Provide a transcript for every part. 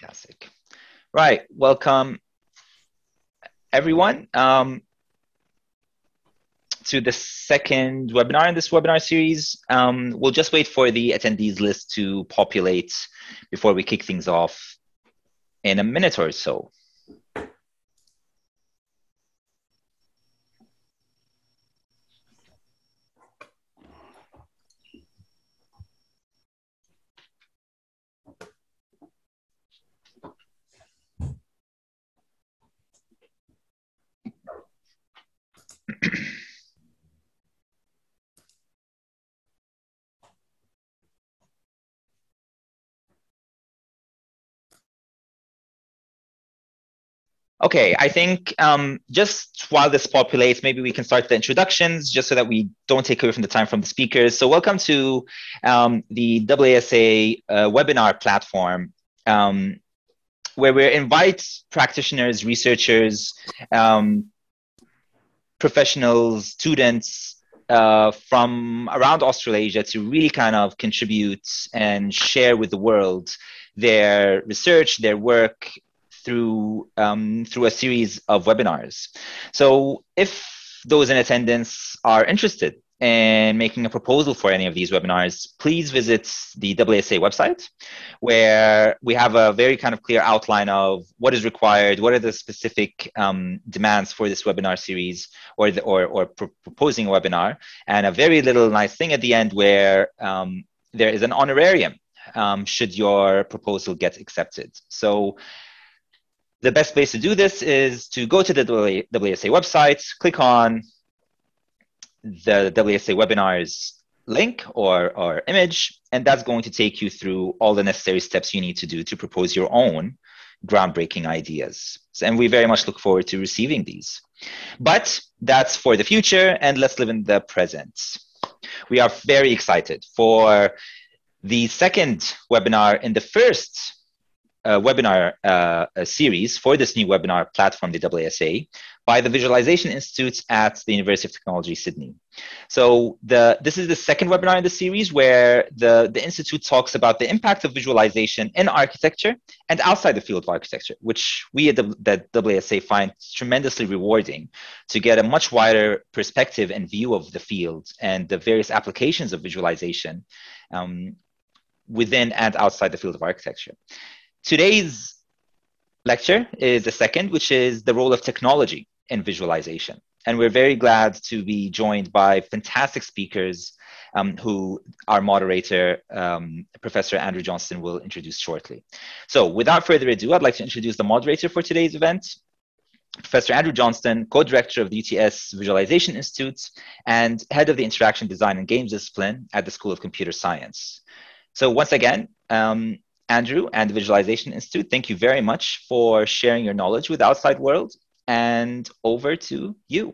Fantastic. Right. Welcome, everyone, to the second webinar in this webinar series. We'll just wait for the attendees list to populate before we kick things off in a minute or so. Okay, I think just while this populates, maybe we can start the introductions just so that we don't take away from the time from the speakers. So welcome to the AASA webinar platform, where we invite practitioners, researchers, professionals, students from around Australasia to really kind of contribute and share with the world their research, their work, through a series of webinars. So if those in attendance are interested in making a proposal for any of these webinars, please visit the AASA website, where we have a very kind of clear outline of what is required, what are the specific demands for this webinar series or proposing a webinar, and a very little nice thing at the end where there is an honorarium should your proposal get accepted. So the best place to do this is to go to the AASA website, click on the AASA webinars link or image, and that's going to take you through all the necessary steps you need to do to propose your own groundbreaking ideas. And we very much look forward to receiving these. But that's for the future, and let's live in the present. We are very excited for the second webinar in the first webinar series for this new webinar platform, the AASA, by the Visualisation Institute at the University of Technology, Sydney. So this is the second webinar in the series where the Institute talks about the impact of visualization in architecture and outside the field of architecture, which we at the AASA find tremendously rewarding to get a much wider perspective and view of the field and the various applications of visualization within and outside the field of architecture. Today's lecture is the second, which is the role of technology in visualization. And we're very glad to be joined by fantastic speakers who our moderator, Professor Andrew Johnston, will introduce shortly. So without further ado, I'd like to introduce the moderator for today's event, Professor Andrew Johnston, co-director of the UTS Visualisation Institute and head of the Interaction Design and Games discipline at the School of Computer Science. So once again, Andrew and the Visualisation Institute, thank you very much for sharing your knowledge with the outside world, and over to you.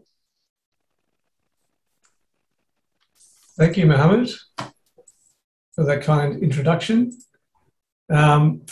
Thank you, Mohammed, for that kind introduction. And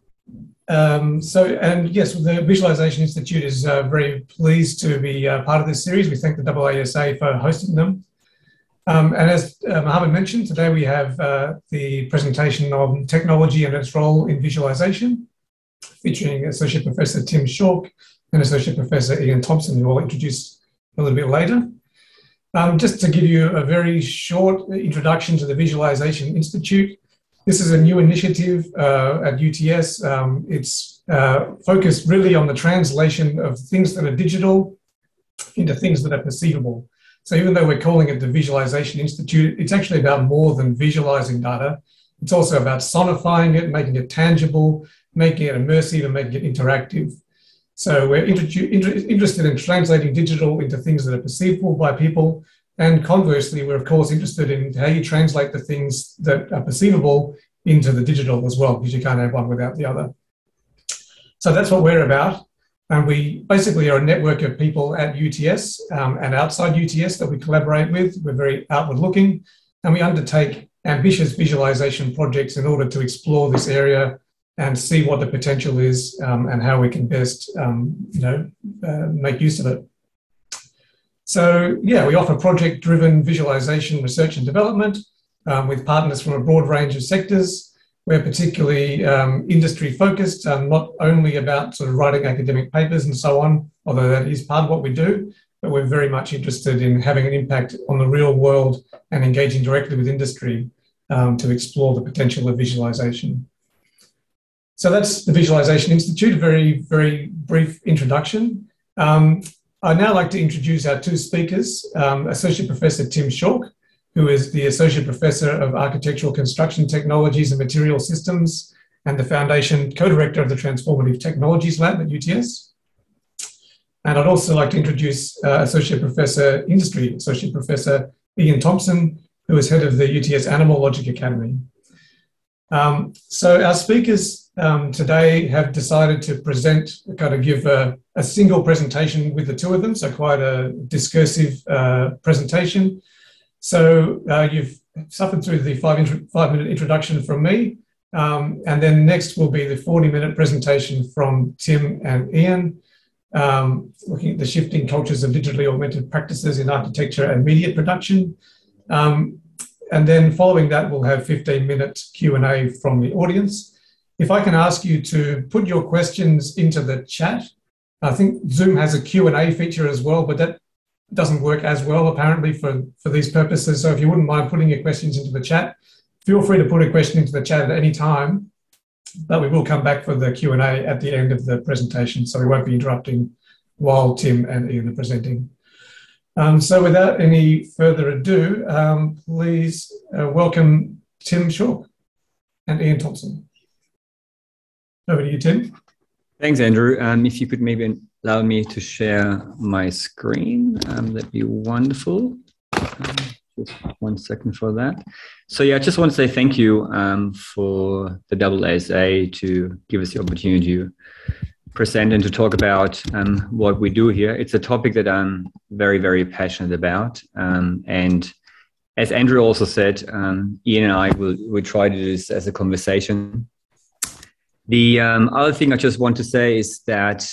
yes, the Visualisation Institute is very pleased to be part of this series. We thank the AASA for hosting them. And as Mohammed mentioned, today we have the presentation on technology and its role in visualization, featuring Associate Professor Tim Schork and Associate Professor Ian Thomson, who I'll introduce a little bit later. Just to give you a very short introduction to the Visualisation Institute, this is a new initiative at UTS. It's focused really on the translation of things that are digital into things that are perceivable. So even though we're calling it the Visualisation Institute, it's actually about more than visualising data. It's also about sonifying it, making it tangible, making it immersive and making it interactive. So we're interested in translating digital into things that are perceivable by people. And conversely, we're of course interested in how you translate the things that are perceivable into the digital as well, because you can't have one without the other. So that's what we're about. And we basically are a network of people at UTS and outside UTS that we collaborate with. We're very outward looking, and we undertake ambitious visualization projects in order to explore this area and see what the potential is and how we can best make use of it. So yeah, we offer project-driven visualization research and development with partners from a broad range of sectors. We're particularly industry focused, not only about sort of writing academic papers and so on, although that is part of what we do, but we're very much interested in having an impact on the real world and engaging directly with industry to explore the potential of visualization. So that's the Visualisation Institute, a very, very brief introduction. I'd now like to introduce our two speakers, Associate Professor Tim Schork, who is the Associate Professor of Architectural Construction Technologies and Material Systems and the Foundation Co-Director of the Transformative Technologies Lab at UTS. And I'd also like to introduce Associate Professor Industry, Associate Professor Ian Thomson, who is Head of the UTS Animal Logic Academy. So our speakers today have decided to give a single presentation with the two of them, so quite a discursive presentation. So you've suffered through the five-minute introduction from me, and then next will be the 40-minute presentation from Tim and Ian, looking at the shifting cultures of digitally augmented practices in architecture and media production. And then following that, we'll have 15-minute Q&A from the audience. If I can ask you to put your questions into the chat. I think Zoom has a Q&A feature as well, but that doesn't work as well, apparently, for these purposes. So if you wouldn't mind putting your questions into the chat, feel free to put a question into the chat at any time, but we will come back for the Q&A at the end of the presentation, so we won't be interrupting while Tim and Ian are presenting. So without any further ado, please welcome Tim Schork and Ian Thomson. Over to you, Tim. Thanks, Andrew. If you could maybe allow me to share my screen, that'd be wonderful. Just 1 second for that. So yeah, I just want to say thank you for the AASA to give us the opportunity to present and to talk about what we do here. It's a topic that I'm very, very passionate about. And as Andrew also said, Ian and I will try to do this as a conversation. The other thing I just want to say is that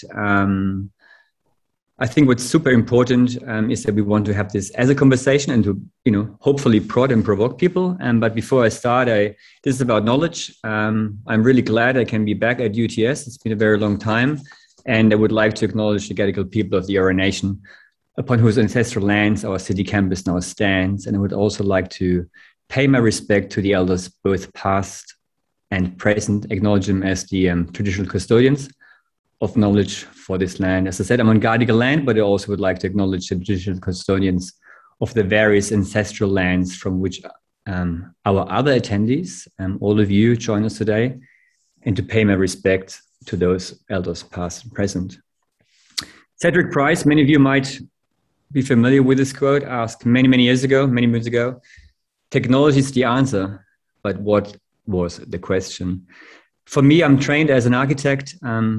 I think what's super important is that we want to have this as a conversation and to, hopefully prod and provoke people. But before I start, this is about knowledge. I'm really glad I can be back at UTS. It's been a very long time. And I would like to acknowledge the Gadigal people of the Eora Nation, upon whose ancestral lands our city campus now stands. And I would also like to pay my respect to the elders, both past and present, acknowledge them as the traditional custodians of knowledge for this land. As I said, I'm on Gadigal land, but I also would like to acknowledge the traditional custodians of the various ancestral lands from which our other attendees, all of you, join us today, and to pay my respect to those elders past and present. Cedric Price, many of you might be familiar with this quote, asked many moons ago, technology is the answer, but what was the question? For me, I'm trained as an architect.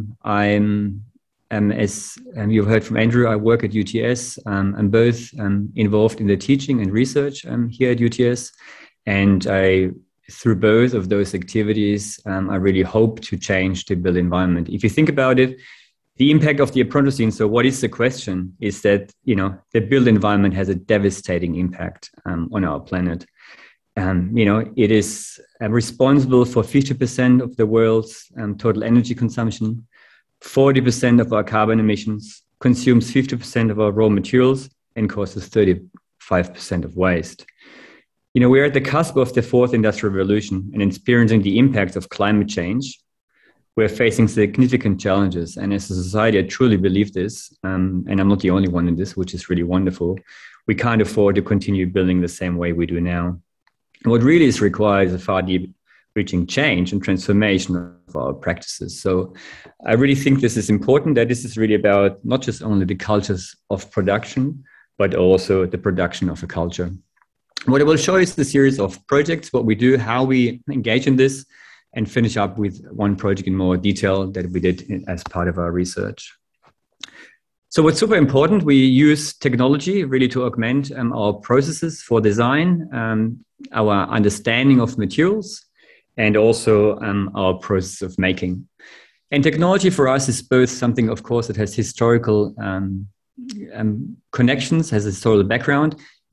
As you've heard from Andrew, I work at UTS. I'm both involved in the teaching and research here at UTS. And through both of those activities, I really hope to change the built environment. If you think about it, the impact of the Apprenticing, so what is the question, is that, the built environment has a devastating impact on our planet. It is responsible for 50% of the world's total energy consumption, 40% of our carbon emissions, consumes 50% of our raw materials, and causes 35% of waste. We're at the cusp of the fourth industrial revolution and experiencing the impacts of climate change. We're facing significant challenges. And as a society, I truly believe this, and I'm not the only one in this, which is really wonderful. We can't afford to continue building the same way we do now. What really is required is a far deep-reaching change and transformation of our practices. So I really think this is important, that this is really about not just only the cultures of production, but also the production of a culture. What I will show is the series of projects, what we do, how we engage in this, and finish up with one project in more detail that we did as part of our research. So what's super important, we use technology really to augment our processes for design, our understanding of materials, and also our process of making. And technology for us is both something, of course, that has historical connections, has a historical background,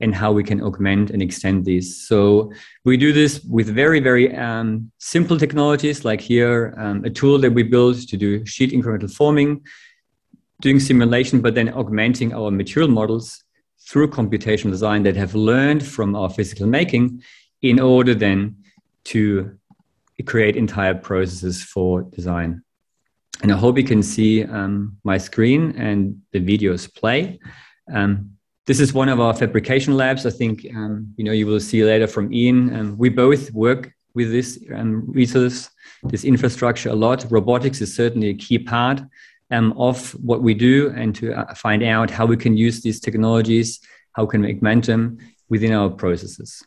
and how we can augment and extend these. So we do this with very, very simple technologies, like here, a tool that we built to do sheet incremental forming, doing simulation, but then augmenting our material models through computational design that have learned from our physical making in order then to create entire processes for design. And I hope you can see my screen and the videos play. This is one of our fabrication labs. I think you will see later from Ian. We both work with this resource, this infrastructure a lot. Robotics is certainly a key part of what we do, and to find out how we can use these technologies, how can we augment them within our processes.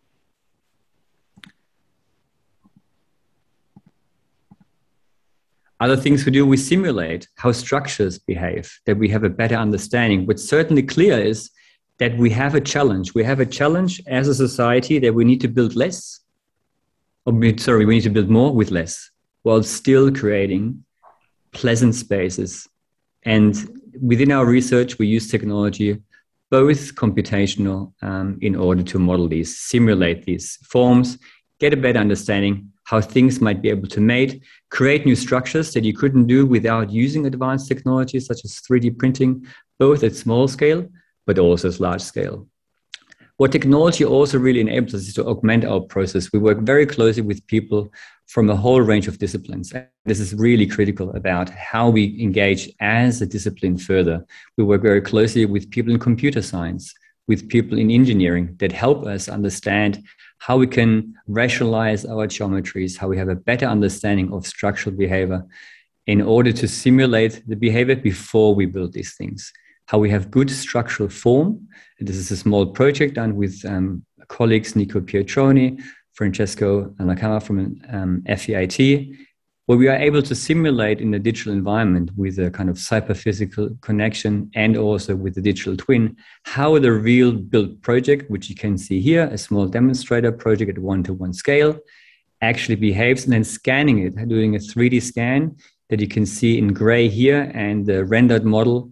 Other things we do, we simulate how structures behave, that we have a better understanding. What's certainly clear is that we have a challenge. We have a challenge as a society that we need to build less, we need to build more with less, while still creating pleasant spaces. And within our research, we use technology, both computational, in order to model these, simulate these forms, get a better understanding how things might be able to mate, create new structures that you couldn't do without using advanced technologies such as 3D printing, both at small scale, but also at large scale. What technology also really enables us is to augment our process. We work very closely with people from a whole range of disciplines. This is really critical about how we engage as a discipline further. We work very closely with people in computer science, with people in engineering that help us understand how we can rationalize our geometries, how we have a better understanding of structural behavior in order to simulate the behavior before we build these things, how we have good structural form. This is a small project done with colleagues Nico Pietroni, Francesco Nakama from FEIT, where we are able to simulate in a digital environment with a kind of cyber-physical connection and also with the digital twin, how the real built project, which you can see here, a small demonstrator project at 1-to-1 scale, actually behaves, and then scanning it, doing a 3D scan that you can see in gray here and the rendered model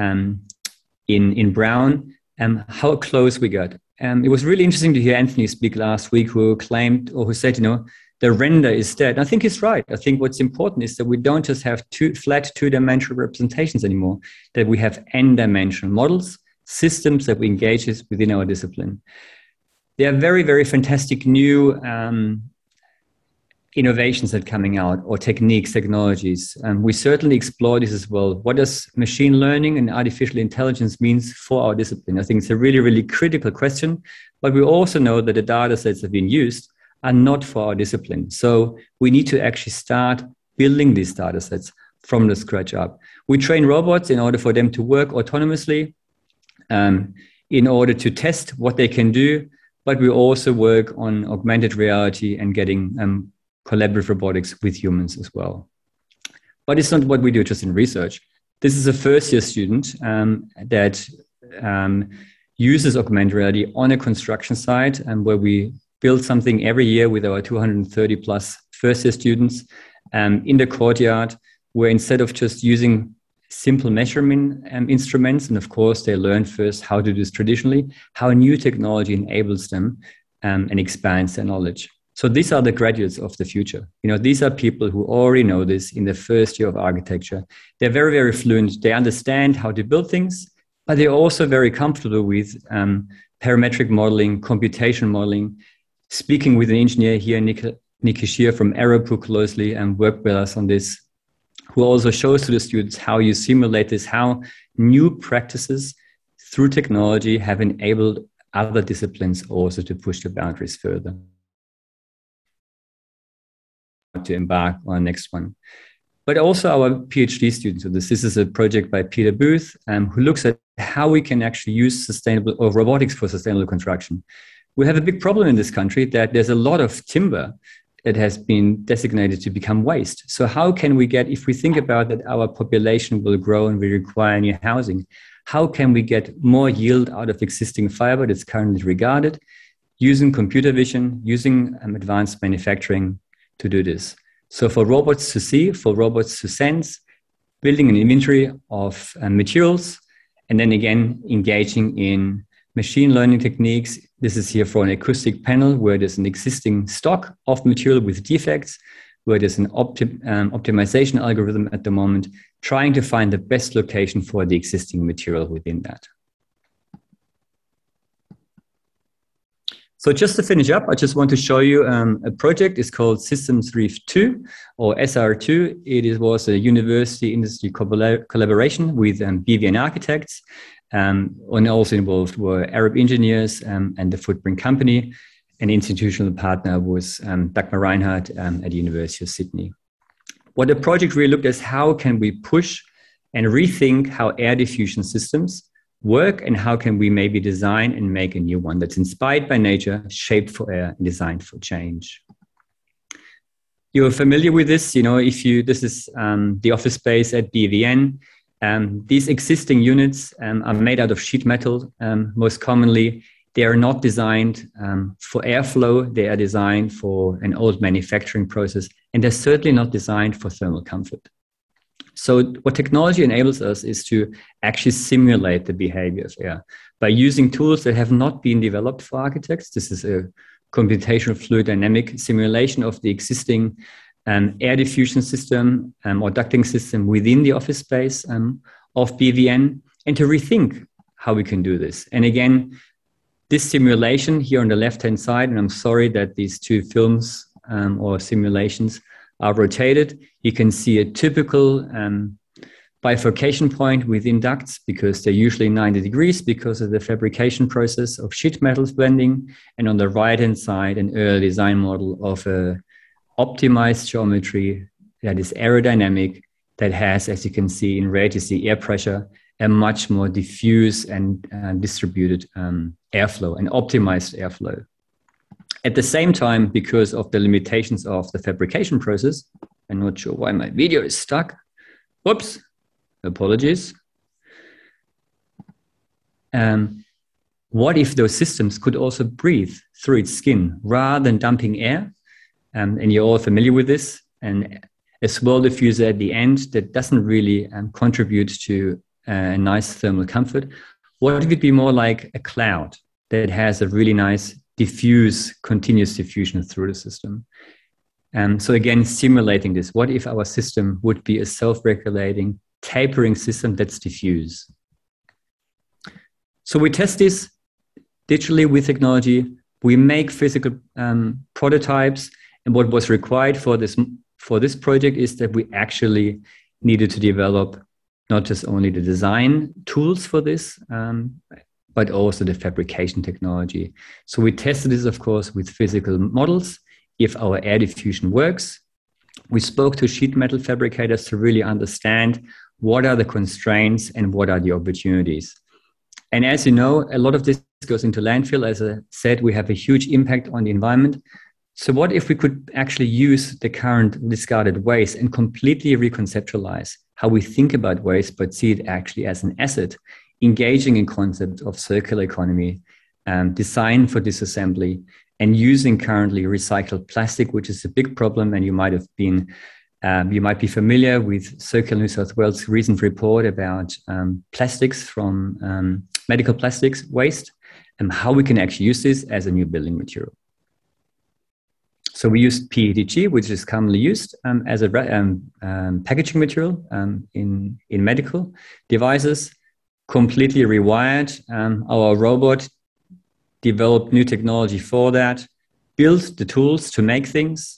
in brown, how close we got. It was really interesting to hear Anthony speak last week, who claimed, or who said, the render is dead. I think he's right. I think what's important is that we don't just have flat two-dimensional representations anymore, that we have n-dimensional models, systems that we engage with within our discipline. There are very, very fantastic new innovations that are coming out, or techniques, technologies. We certainly explore this as well. What does machine learning and artificial intelligence means for our discipline? I think it's a really, really critical question, but we also know that the data sets that have been used are not for our discipline. So we need to actually start building these data sets from the scratch up. We train robots in order for them to work autonomously, in order to test what they can do, but we also work on augmented reality and getting collaborative robotics with humans as well. But it's not what we do just in research. This is a first-year student that uses augmented reality on a construction site, and where we build something every year with our 230 plus first-year students in the courtyard, where instead of just using simple measurement instruments, and of course they learn first how to do this traditionally, how new technology enables them and expands their knowledge. So these are the graduates of the future. These are people who already know this in the first year of architecture. They're very, very fluent. They understand how to build things, but they're also very comfortable with parametric modeling, computation modeling. Speaking with an engineer here, Nikki Shear from Arapu closely, and worked with us on this, who also shows to the students how you simulate this, how new practices through technology have enabled other disciplines also to push the boundaries further. To embark on the next one. But also our PhD students. So this is a project by Peter Booth, who looks at how we can actually use sustainable or robotics for sustainable construction. We have a big problem in this country that there's a lot of timber that has been designated to become waste. So how can we get, if we think about that our population will grow and we require new housing, how can we get more yield out of existing fiber that's currently regarded, using computer vision, using advanced manufacturing to do this? So for robots to see, for robots to sense, building an inventory of materials, and then again, engaging in machine learning techniques. This is here for an acoustic panel where there's an existing stock of material with defects, where there's an optimization algorithm at the moment, trying to find the best location for the existing material within that. So just to finish up, I just want to show you a project. It's called Systems Reef 2 or SR2. It was a university industry collaboration with BVN architects, and also involved were Arab engineers and the footprint company. An institutional partner was Dagmar Reinhardt at the University of Sydney. What the project really looked at is how can we push and rethink how air diffusion systems work, and how can we maybe design and make a new one that's inspired by nature, shaped for air, and designed for change. You're familiar with this, this is the office space at BVN. These existing units are made out of sheet metal, most commonly. They are not designed for airflow. They are designed for an old manufacturing process, and they're certainly not designed for thermal comfort. So what technology enables us is to actually simulate the behavior of air by using tools that have not been developed for architects. This is a computational fluid dynamic simulation of the existing air diffusion system or ducting system within the office space of BVN, and to rethink how we can do this. And again, this simulation here on the left-hand side, and I'm sorry that these two films or simulations are rotated. You can see a typical bifurcation point within ducts because they're usually 90 degrees because of the fabrication process of sheet metals blending. And on the right-hand side, an early design model of a optimized geometry that is aerodynamic, that has, as you can see in red, you see air pressure, a much more diffuse and distributed airflow, and optimized airflow. At the same time, because of the limitations of the fabrication process, I'm not sure why my video is stuck. Whoops, apologies. What if those systems could also breathe through its skin rather than dumping air? And you're all familiar with this. And a swirl diffuser at the end that doesn't really contribute to a nice thermal comfort. What if it be more like a cloud that has a really nice diffuse, continuous diffusion through the system? So again, simulating this, what if our system would be a self-regulating, tapering system that's diffuse? So we test this digitally with technology. We make physical prototypes, and what was required for this project is that we actually needed to develop not just only the design tools for this, but also the fabrication technology. So we tested this, of course, with physical models. If our air diffusion works, we spoke to sheet metal fabricators to really understand what are the constraints and what are the opportunities. And as you know, a lot of this goes into landfill. As I said, we have a huge impact on the environment. So what if we could actually use the current discarded waste and completely reconceptualize how we think about waste, but see it actually as an asset, engaging in concepts of circular economy, design for disassembly, and using currently recycled plastic, which is a big problem. And you might be familiar with Circular New South Wales' recent report about plastics from medical plastics waste, and how we can actually use this as a new building material. So we used PETG, which is commonly used as a packaging material in medical devices, completely rewired our robot, developed new technology for that, built the tools to make things,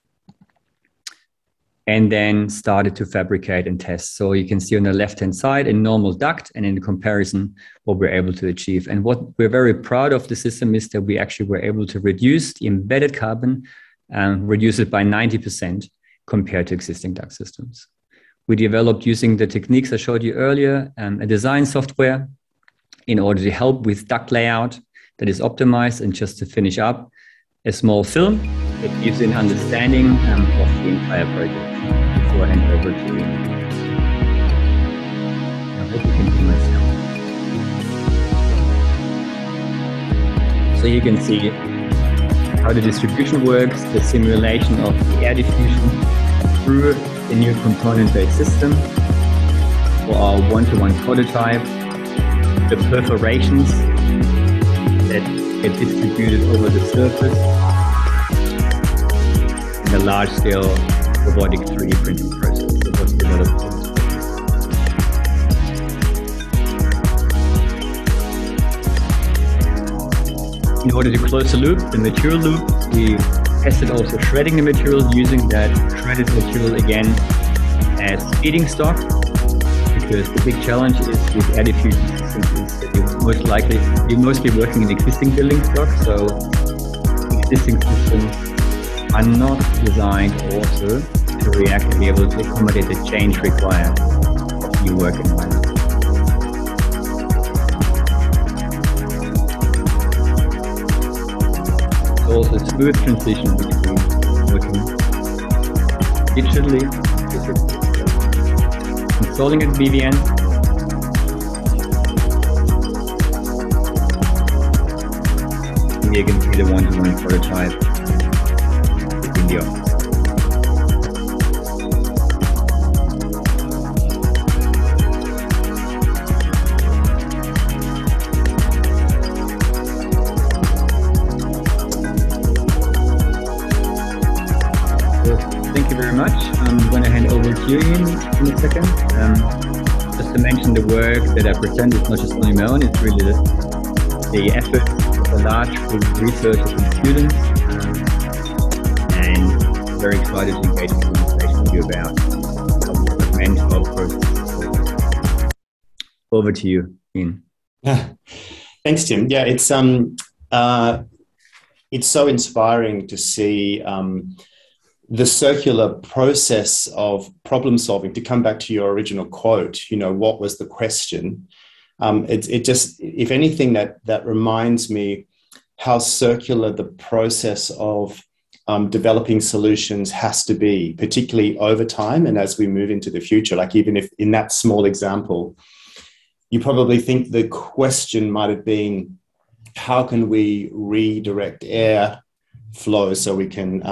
and then started to fabricate and test. So you can see on the left-hand side a normal duct, and in comparison, what we're able to achieve. And what we're very proud of the system is that we actually were able to reduce the embedded carbon, reduce it by 90% compared to existing duct systems. We developed, using the techniques I showed you earlier, a design software in order to help with duct layout that is optimized. And just to finish up, a small film that gives an understanding of the entire project before I hand over to you. I hope you can see myself. So you can see how the distribution works, the simulation of the air diffusion through a new component-based system for our one-to-one prototype, the perforations that get distributed over the surface in a large-scale robotic 3D printing process that was developed. In order to close the loop, the material loop, we tested also shredding the material using that shredded material again as feeding stock, because the big challenge is with air diffusion systems is that you're mostly working in existing building stock, so existing systems are not designed also to react and be able to accommodate the change required of new work environment. Also a smooth transition between working digitally, installing at BVN, and you're going to be the one-to-one prototype in the office. Thank you very much. I'm going to hand over to you in a second. Just to mention, the work that I present is not just only my own, it's really the effort of a large group of researchers and students. And very excited to engage in conversation with you about how we augment our process. Over to you, Ian. Thanks, Tim. Yeah, it's so inspiring to see the circular process of problem solving. To come back to your original quote, what was the question? It just, if anything, that reminds me how circular the process of developing solutions has to be, particularly over time and as we move into the future. Like, even if in that small example, you probably think the question might have been, how can we redirect air flow so we can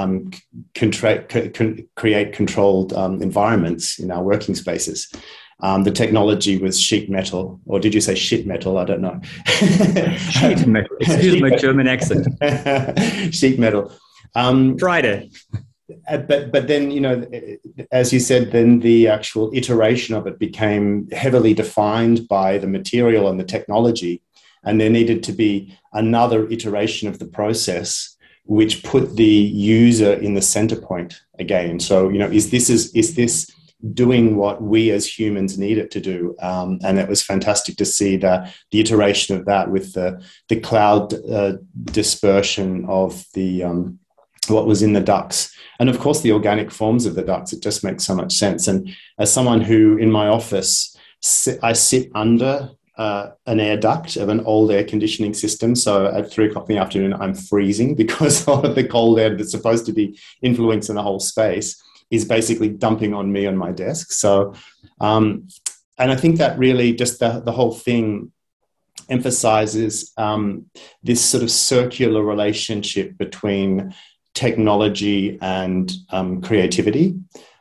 create controlled environments in our working spaces? The technology was sheet metal, or did you say shit metal? I don't know. Sheet metal. Excuse my German accent. Sheet metal. Friday. But then, as you said, then the actual iteration of it became heavily defined by the material and the technology, and there needed to be another iteration of the process which put the user in the center point again. So, is this doing what we as humans need it to do? And it was fantastic to see the iteration of that with the cloud dispersion of the what was in the ducts. And of course, the organic forms of the ducts. It just makes so much sense. And as someone who, in my office, I sit under an air duct of an old air conditioning system. So at 3 o'clock in the afternoon, I'm freezing because of the cold air that's supposed to be influencing the whole space is basically dumping on me on my desk. So, and I think that really just the whole thing emphasizes this sort of circular relationship between technology and creativity.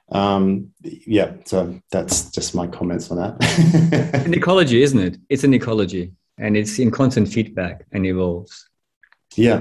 So that's just my comments on that. It's an ecology, isn't it? It's an ecology, and it's in constant feedback and evolves. Yeah.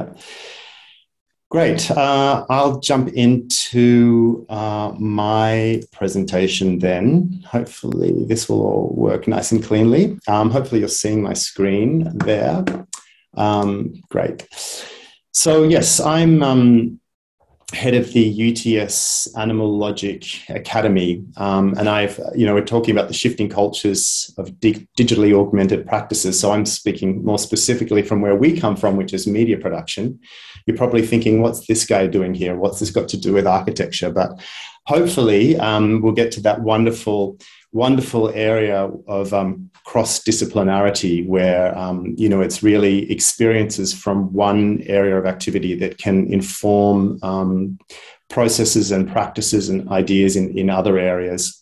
Great. I'll jump into my presentation then. Hopefully this will all work nice and cleanly. Hopefully you're seeing my screen there. Great. So yes, I'm head of the UTS Animal Logic Academy. And we're talking about the shifting cultures of digitally augmented practices. So I'm speaking more specifically from where we come from, which is media production. You're probably thinking, what's this guy doing here? What's this got to do with architecture? But hopefully we'll get to that wonderful area of cross-disciplinarity where, it's really experiences from one area of activity that can inform processes and practices and ideas in other areas.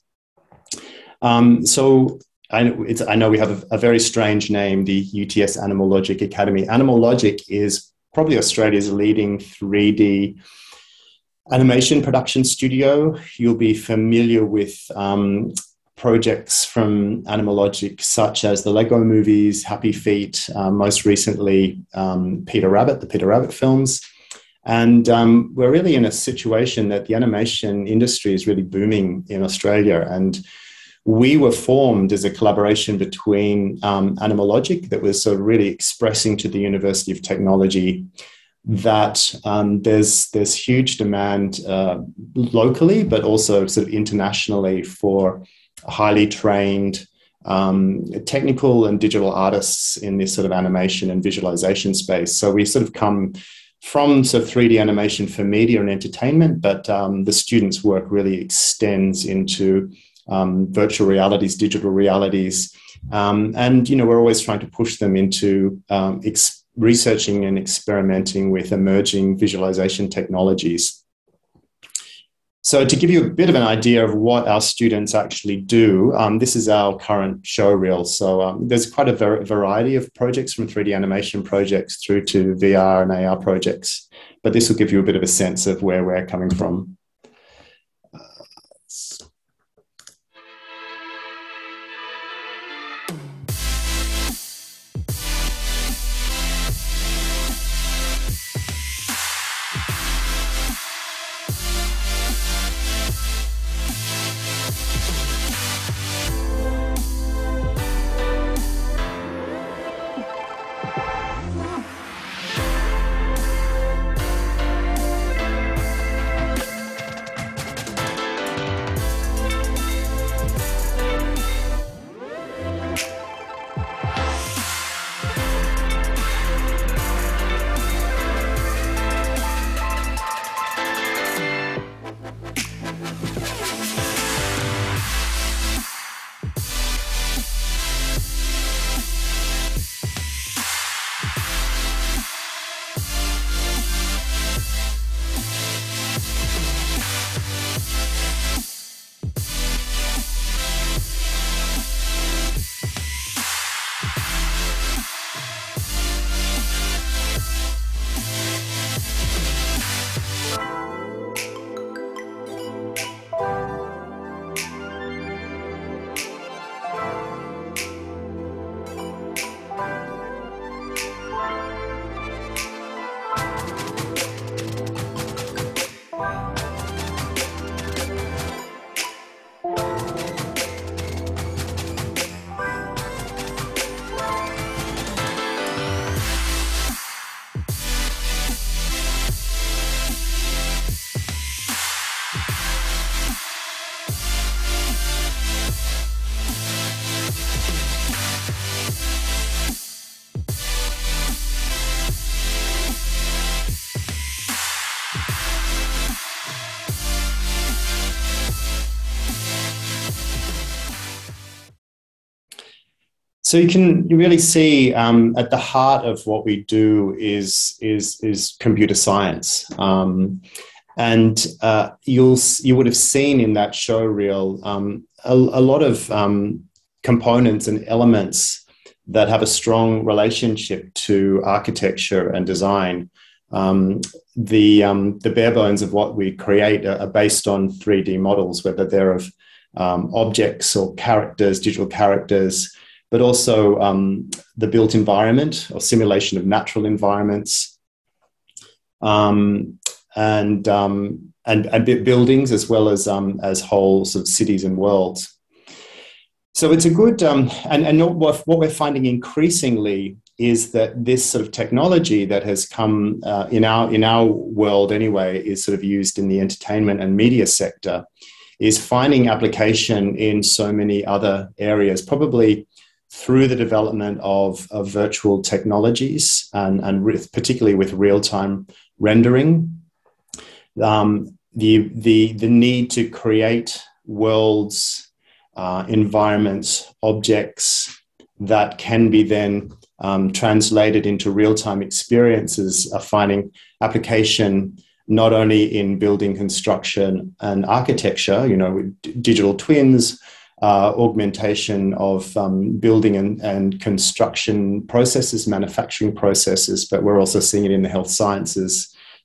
So I know we have a very strange name, the UTS Animal Logic Academy. Animal Logic is probably Australia's leading 3D animation production studio. You'll be familiar with projects from Animalogic, such as the Lego movies, Happy Feet, most recently Peter Rabbit, the Peter Rabbit films. And we're really in a situation that the animation industry is really booming in Australia. And we were formed as a collaboration between Animalogic that was sort of really expressing to the University of Technology that there's huge demand locally, but also sort of internationally for highly trained technical and digital artists in this sort of animation and visualization space. So we sort of come from sort of 3D animation for media and entertainment, but the students' work really extends into virtual realities, digital realities. And, you know, we're always trying to push them into researching and experimenting with emerging visualization technologies. So to give you a bit of an idea of what our students actually do, this is our current show reel. So there's quite a variety of projects, from 3D animation projects through to VR and AR projects, but this will give you a bit of a sense of where we're coming from. So you really see at the heart of what we do is computer science, and you would have seen in that show reel a lot of components and elements that have a strong relationship to architecture and design. The bare bones of what we create are based on 3D models, whether they're of objects or characters, digital characters, but also the built environment or simulation of natural environments, and buildings, as well as whole sort of cities and worlds. So it's a good, and what we're finding increasingly is that this sort of technology that has come in our world anyway is sort of used in the entertainment and media sector, is finding application in so many other areas, probably through the development of virtual technologies and particularly with real-time rendering. The need to create worlds, environments, objects that can be then translated into real-time experiences are finding application not only in building construction and architecture, you know, with digital twins, augmentation of building and construction processes, manufacturing processes, but we're also seeing it in the health sciences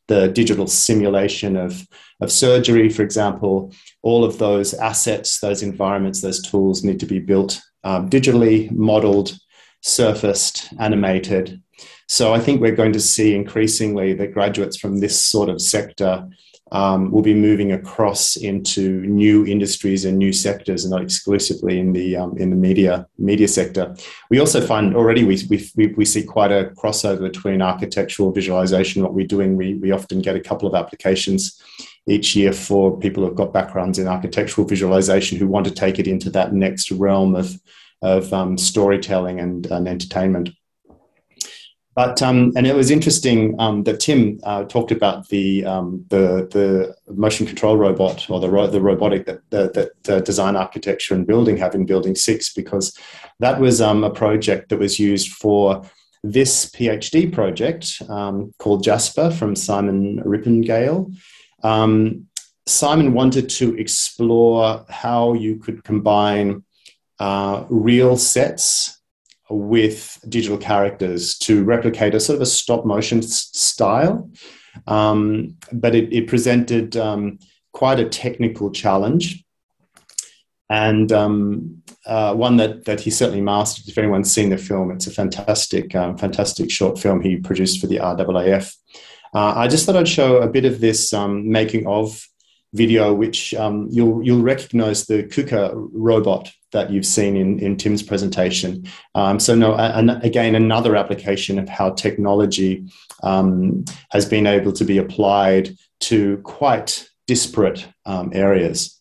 the digital simulation of surgery, for example. All of those assets, those environments, those tools need to be built digitally, modeled, surfaced, animated. So I think we're going to see increasingly that graduates from this sort of sector will be moving across into new industries and new sectors, and not exclusively in the media sector. We also find already we see quite a crossover between architectural visualization. What we're doing, we often get a couple of applications each year for people who've got backgrounds in architectural visualization who want to take it into that next realm of storytelling and entertainment. But and it was interesting that Tim talked about the motion control robot, or the robotic that design, architecture and building have in Building 6, because that was a project that was used for this PhD project called Jasper from Simon Rippengale. Simon wanted to explore how you could combine real sets with digital characters to replicate a sort of a stop motion style. But it presented quite a technical challenge, and one that he certainly mastered. If anyone's seen the film, it's a fantastic short film he produced for the RAAF. I just thought I'd show a bit of this making of video, which you'll recognize the KUKA robot that you've seen in Tim's presentation. Again, another application of how technology has been able to be applied to quite disparate areas.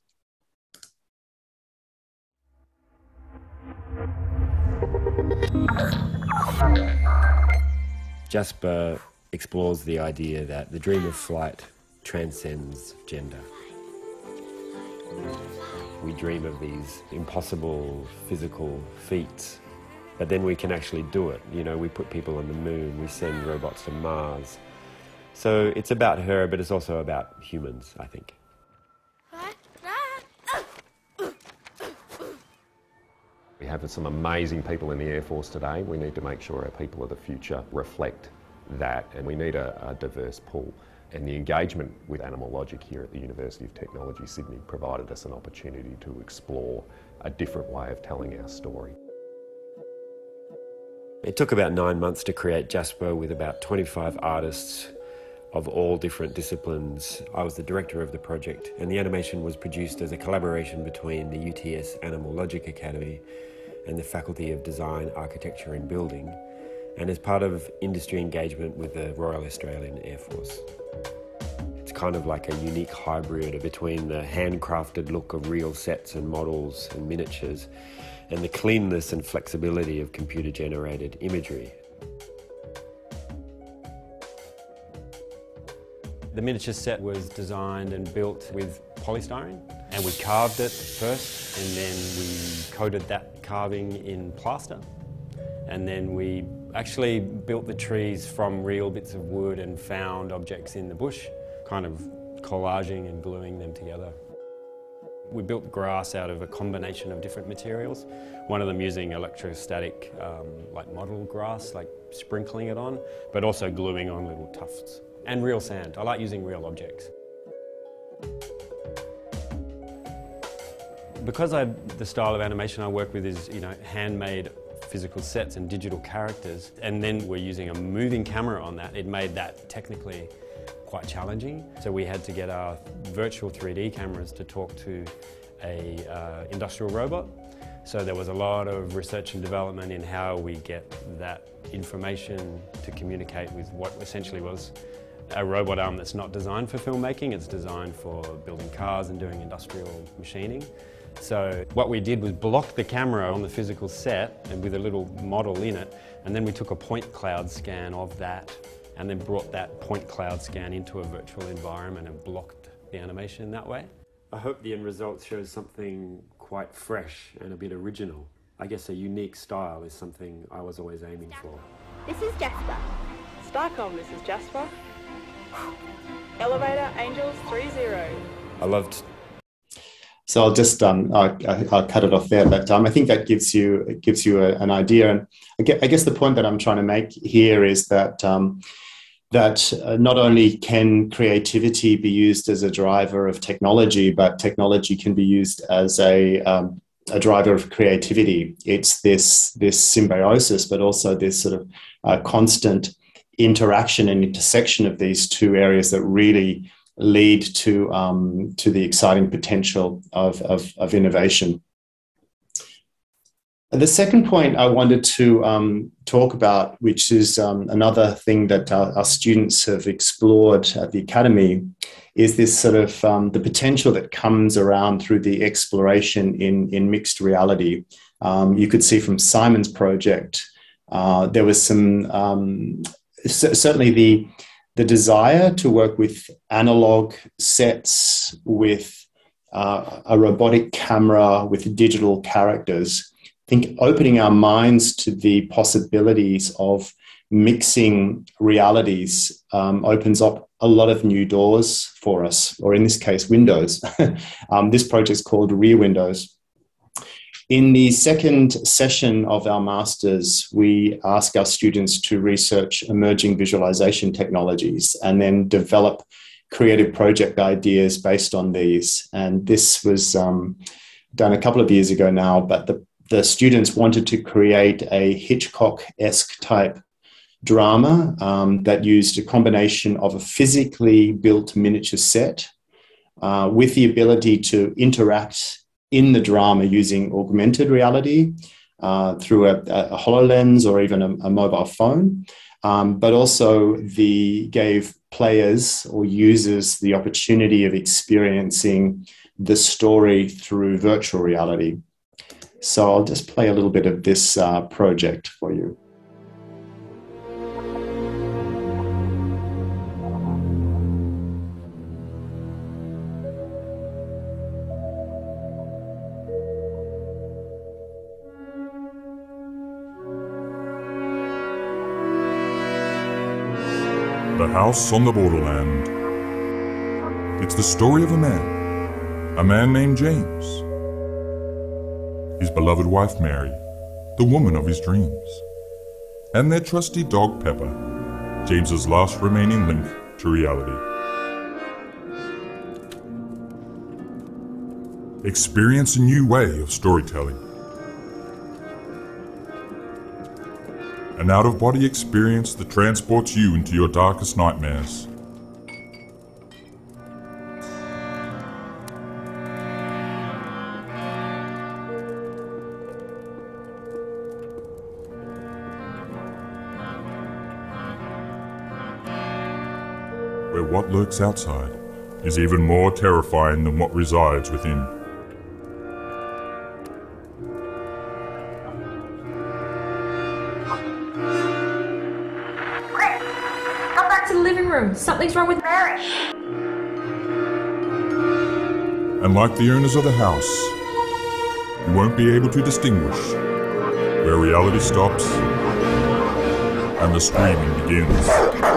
Jasper explores the idea that the dream of flight transcends gender. We dream of these impossible physical feats, but then we can actually do it. You know, we put people on the moon, we send robots to Mars. So it's about her, but it's also about humans, I think. We have some amazing people in the Air Force today. We need to make sure our people of the future reflect that, and we need a diverse pool. And the engagement with Animal Logic here at the University of Technology, Sydney, provided us an opportunity to explore a different way of telling our story. It took about 9 months to create Jasper with about 25 artists of all different disciplines. I was the director of the project, and the animation was produced as a collaboration between the UTS Animal Logic Academy and the Faculty of Design, Architecture and Building, and as part of industry engagement with the Royal Australian Air Force. It's kind of like a unique hybrid between the handcrafted look of real sets and models and miniatures and the cleanness and flexibility of computer-generated imagery. The miniature set was designed and built with polystyrene, and we carved it first, and then we coated that carving in plaster, and then we actually built the trees from real bits of wood and found objects in the bush, kind of collaging and gluing them together. We built grass out of a combination of different materials, one of them using electrostatic like model grass, like sprinkling it on, but also gluing on little tufts. And real sand. I like using real objects. Because the style of animation I work with is, handmade physical sets and digital characters, and then we're using a moving camera on that, it made that technically quite challenging. So we had to get our virtual 3D cameras to talk to a industrial robot. So there was a lot of research and development in how we get that information to communicate with what essentially was a robot arm that's not designed for filmmaking, it's designed for building cars and doing industrial machining. So what we did was block the camera on the physical set and with a little model in it, and then we took a point cloud scan of that and then brought that point cloud scan into a virtual environment and blocked the animation that way. I hope the end result shows something quite fresh and a bit original. I guess a unique style is something I was always aiming for. This is Jasper. Starcom, this is Jasper. Elevator, Angels 30. I loved. So I'll just I'll cut it off there, but I think that gives you an idea. And I guess the point that I'm trying to make here is that that not only can creativity be used as a driver of technology, but technology can be used as a driver of creativity. It's this symbiosis, but also this sort of constant interaction and intersection of these two areas that really lead to the exciting potential of innovation. And the second point I wanted to talk about, which is another thing that our students have explored at the Academy, is this sort of the potential that comes around through the exploration in mixed reality. You could see from Simon's project, there was some, certainly the desire to work with analog sets, with a robotic camera, with digital characters. I think opening our minds to the possibilities of mixing realities opens up a lot of new doors for us, or in this case, windows. This project is called Rear Windows. In the second session of our Masters, we ask our students to research emerging visualization technologies and then develop creative project ideas based on these. And this was done a couple of years ago now, but the students wanted to create a Hitchcock-esque type drama that used a combination of a physically built miniature set with the ability to interact in the drama using augmented reality through a HoloLens or even a mobile phone, but also gave players or users the opportunity of experiencing the story through virtual reality. So I'll just play a little bit of this project for you. The House on the Borderland. It's the story of a man named James. His beloved wife Mary, the woman of his dreams, and their trusty dog Pepper, James's last remaining link to reality. Experience a new way of storytelling. An out-of-body experience that transports you into your darkest nightmares. Where what lurks outside is even more terrifying than what resides within. Something's wrong with Mary. And like the owners of the house, you won't be able to distinguish where reality stops and the screaming begins.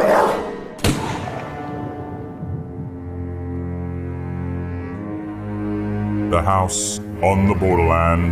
The House on the Borderland.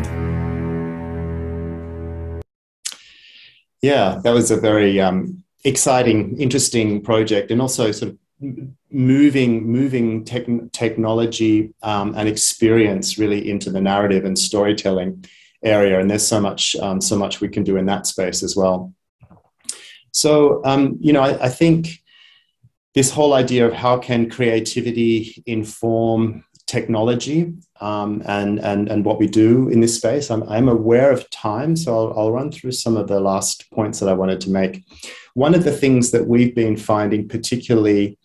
Yeah, that was a very exciting, interesting project, and also sort of moving technology and experience really into the narrative and storytelling area. And there's so much we can do in that space as well. So, I think this whole idea of how can creativity inform technology and what we do in this space. I'm aware of time, so I'll run through some of the last points that I wanted to make. One of the things that we've been finding particularly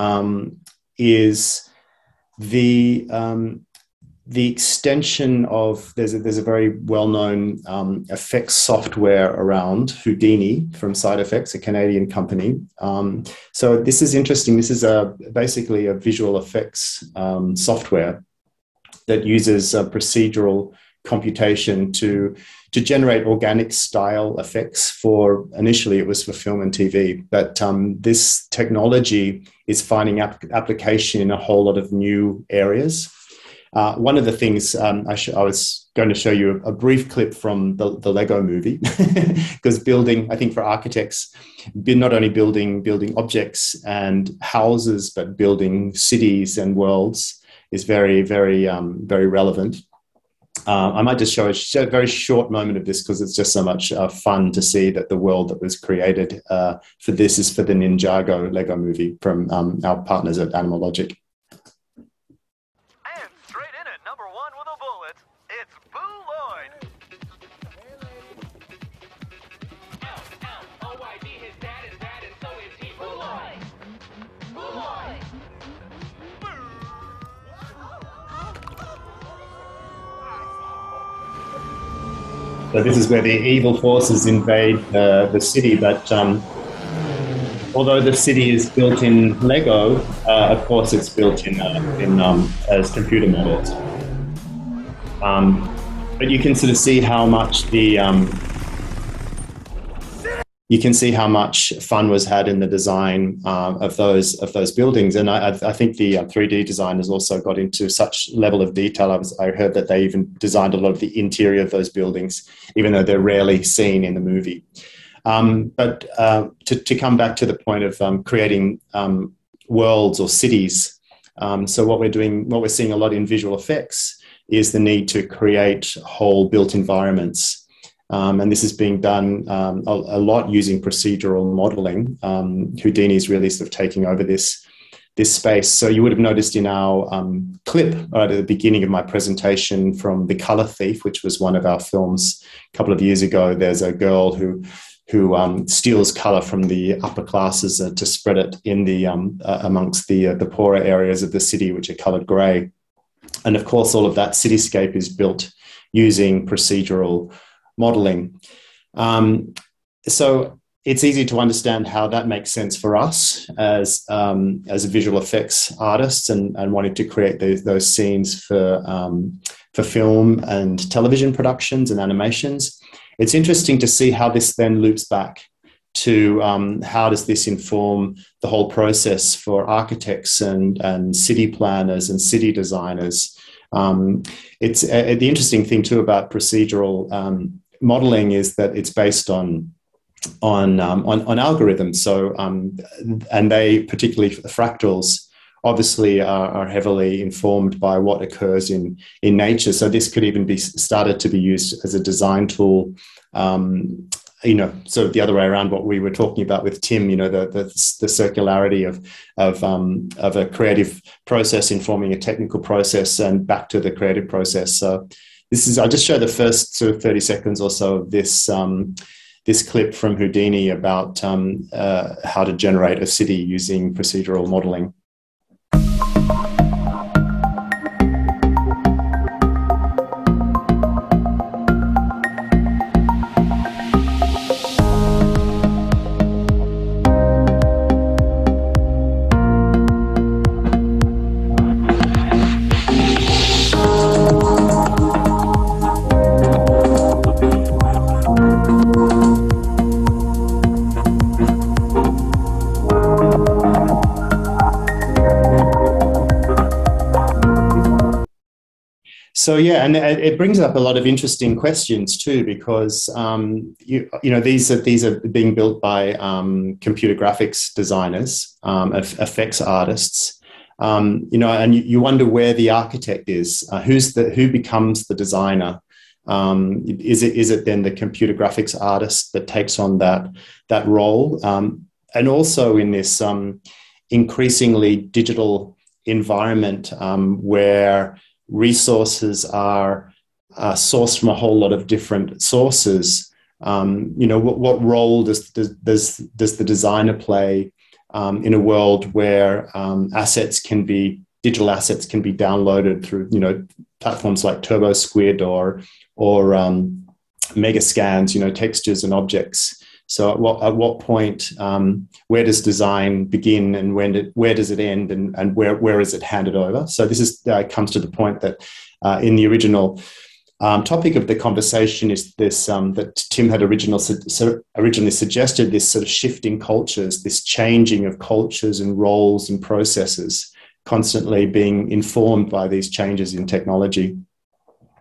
is the extension of, there's a very well-known effects software around, Houdini from Side Effects, a Canadian company. So this is interesting. This is basically a visual effects software that uses procedural computation to generate organic style effects for, initially it was for film and TV, but this technology is finding application in a whole lot of new areas. One of the things I was going to show you a brief clip from the Lego movie, because building, I think for architects, not only building objects and houses, but building cities and worlds is very, very, very relevant. I might just show a very short moment of this because it's just so much fun to see that the world that was created for this is for the Ninjago Lego movie from our partners at Animal Logic. And straight in at number 1 with a bullet, it's Boo Lloyd. L-L-O-Y-D, his dad is rad and so is he. Boo Lloyd! Boo Lloyd! So this is where the evil forces invade the city, but although the city is built in Lego, of course it's built in as computer models. But you can sort of see how much fun was had in the design of those buildings, and I think the 3D designers also got into such level of detail. I heard that they even designed a lot of the interior of those buildings, even though they're rarely seen in the movie. But to come back to the point of creating worlds or cities, so what we're seeing a lot in visual effects is the need to create whole built environments. And this is being done a lot using procedural modeling. Houdini is really sort of taking over this space. So you would have noticed in our clip right at the beginning of my presentation from The Color Thief, which was one of our films a couple of years ago, there's a girl who steals color from the upper classes to spread it in the amongst the poorer areas of the city, which are colored gray. And of course, all of that cityscape is built using procedural modeling. So it's easy to understand how that makes sense for us as visual effects artists and wanting to create those scenes for film and television productions and animations. It's interesting to see how this then loops back to how does this inform the whole process for architects and city planners and city designers. It's the interesting thing too about procedural modeling is that it's based on algorithms. So and they, particularly fractals, obviously are heavily informed by what occurs in nature. So this could even be started to be used as a design tool. Sort of the other way around, what we were talking about with Tim, the circularity of a creative process informing a technical process and back to the creative process. So I'll just show the first sort of 30 seconds or so of this clip from Houdini about how to generate a city using procedural modeling. So yeah, and it brings up a lot of interesting questions too, because these are being built by computer graphics designers, effects artists, and you wonder where the architect is, who becomes the designer. Is it then the computer graphics artist that takes on that role, and also in this increasingly digital environment where resources are sourced from a whole lot of different sources. What role does the designer play in a world where digital assets can be downloaded through platforms like TurboSquid or Megascans, textures and objects. So at what point, where does design begin and where does it end and where is it handed over? So this comes to the point that in the original topic of the conversation is this, that Tim had originally suggested, this sort of shifting cultures, this changing of cultures and roles and processes constantly being informed by these changes in technology.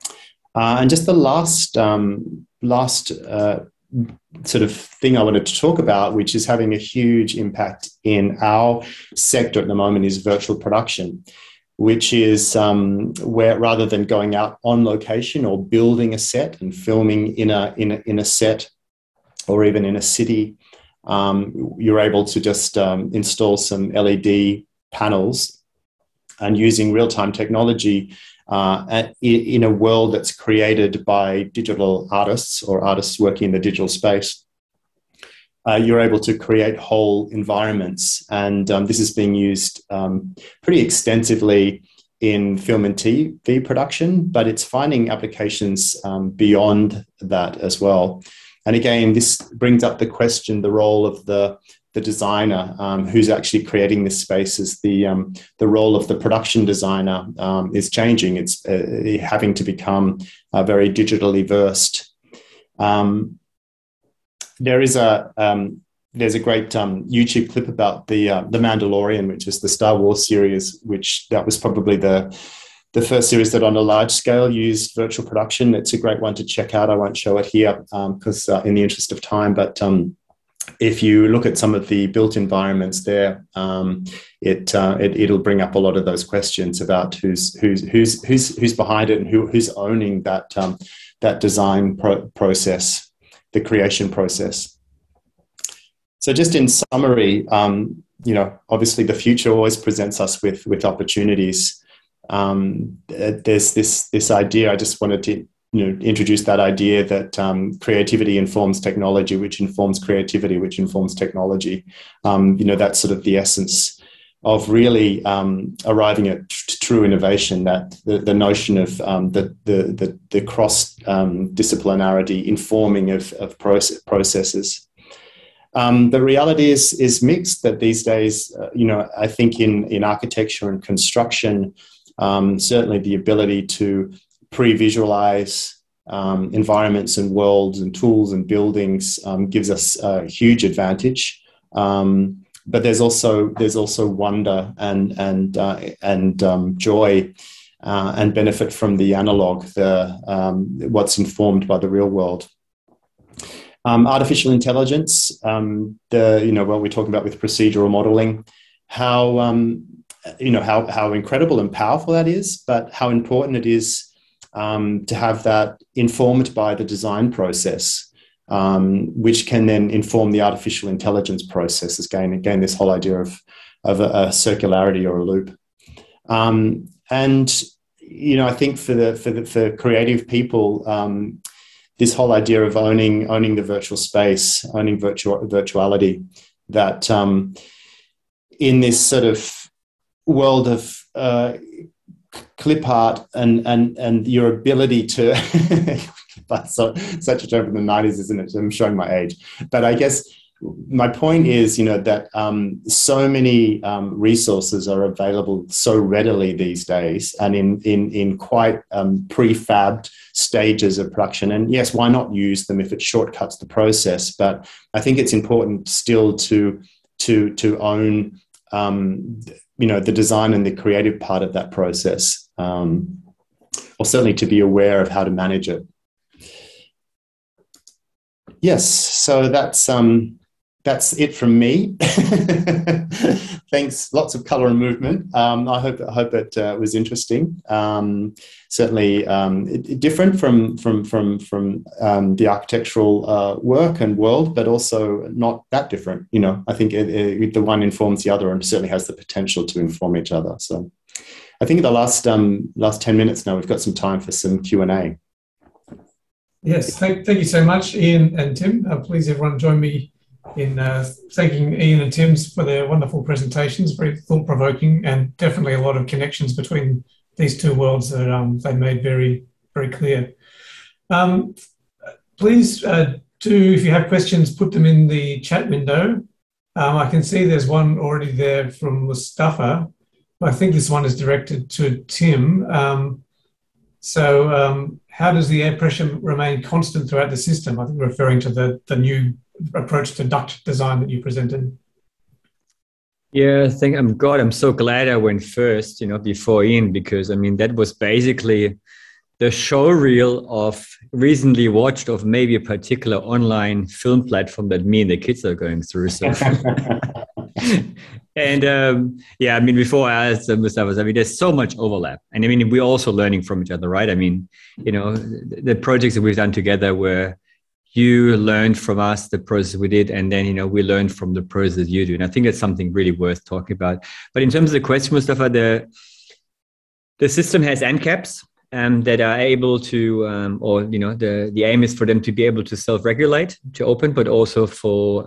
And just the last sort of thing I wanted to talk about, which is having a huge impact in our sector at the moment, is virtual production, which is where rather than going out on location or building a set and filming in a set or even in a city, you're able to just install some LED panels and using real-time technology in a world that's created by digital artists or artists working in the digital space. You're able to create whole environments, and this is being used pretty extensively in film and TV production, but it's finding applications beyond that as well. And again, this brings up the question, the role of the designer who's actually creating this space. Is the role of the production designer is changing. It's having to become very digitally versed. There's a great YouTube clip about the Mandalorian, which is the Star Wars series, which that was probably the first series that on a large scale used virtual production. It's a great one to check out. I won't show it here because in the interest of time, but if you look at some of the built environments there, it'll bring up a lot of those questions about who's behind it and who's owning that design process, the creation process. So just in summary, obviously the future always presents us with opportunities. There's this idea. I just wanted to introduce that idea that creativity informs technology, which informs creativity, which informs technology. That's sort of the essence of really arriving at true innovation. That the notion of the cross disciplinarity informing of processes. The reality is mixed. That these days, I think in architecture and construction, certainly the ability to pre-visualize environments and worlds and tools and buildings gives us a huge advantage. But there's also wonder and joy and benefit from the analog, what's informed by the real world. Artificial intelligence, what we're talking about with procedural modeling, how incredible and powerful that is, but how important it is to have that informed by the design process, which can then inform the artificial intelligence process. Again, this whole idea of a circularity or a loop. I think for creative people, this whole idea of owning the virtual space, owning virtuality, that in this sort of world of clip art and your ability to that's such a term from the 90s, isn't it? I'm showing my age, but I guess my point is that so many resources are available so readily these days, and in quite prefabbed stages of production. And yes, why not use them if it shortcuts the process? But I think it's important still to own the design and the creative part of that process, or certainly to be aware of how to manage it. Yes, so that's it from me. Thanks, lots of colour and movement. I hope it was interesting. Certainly different from the architectural work and world, but also not that different. I think the one informs the other and certainly has the potential to inform each other. So I think in the last 10 minutes now, we've got some time for some Q&A. Yes, thank you so much, Ian and Tim. Please, everyone, join me in thanking Ian and Tim for their wonderful presentations, very thought-provoking, and definitely a lot of connections between these two worlds that they made very, very clear. Please do, if you have questions, put them in the chat window. I can see there's one already there from Mustafa. I think this one is directed to Tim. How does the air pressure remain constant throughout the system? I think referring to the new approach to duct design that you presented. Yeah, I think I'm so glad I went first, before Ian, because that was basically the show reel of recently watched of maybe a particular online film platform that me and the kids are going through. So, and yeah, I mean, before I asked Mustafa, I mean, there's so much overlap, and I mean, we're also learning from each other, right? I mean, you know, the projects that we've done together where you learned from us the process we did, and then, you know, we learned from the process you do, and I think that's something really worth talking about. But in terms of the question, Mustafa, the system has end caps that are able to, or, you know, the aim is for them to be able to self-regulate, to open, but also for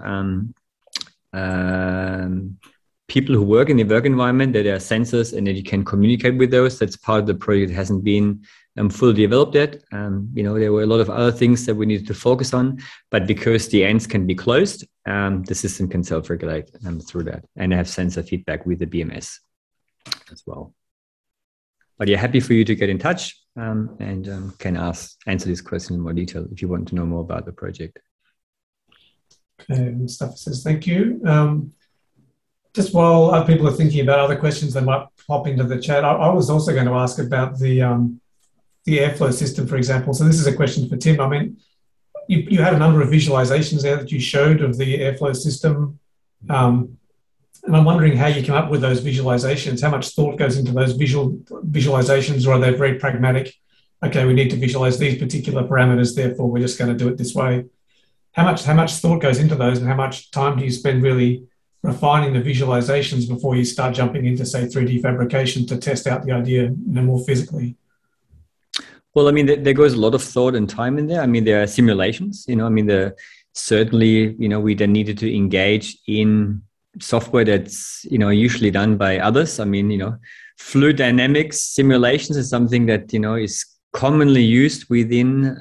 people who work in the work environment, that there are sensors and that you can communicate with those. That's part of the project that hasn't been fully developed yet. You know, there were a lot of other things that we needed to focus on, but because the ends can be closed, the system can self-regulate through that and have sensor feedback with the BMS as well. But yeah, happy for you to get in touch and can answer this question in more detail if you want to know more about the project. Okay, Mustafa says thank you. Just while other people are thinking about other questions that might pop into the chat, I was also going to ask about the airflow system, for example. So this is a question for Tim. I mean, you had a number of visualizations there that you showed of the airflow system. And I'm wondering how you come up with those visualizations. How much thought goes into those visualizations, or are they very pragmatic? Okay, we need to visualize these particular parameters, therefore we're just going to do it this way. How much thought goes into those, and how much time do you spend really refining the visualizations before you start jumping into, say, 3D fabrication to test out the idea, you know, more physically? Well, I mean, there goes a lot of thought and time in there. I mean, there are simulations, you know, I mean, certainly, you know, we then needed to engage in software that's, you know, usually done by others. I mean, you know, fluid dynamics simulations is something that, you know, is commonly used within,